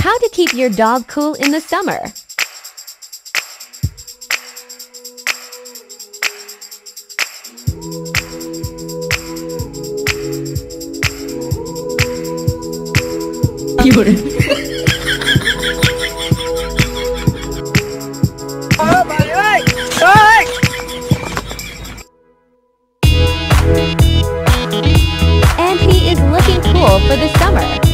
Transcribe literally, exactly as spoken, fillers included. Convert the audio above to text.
How to keep your dog cool in the summer. And he is looking cool for the summer.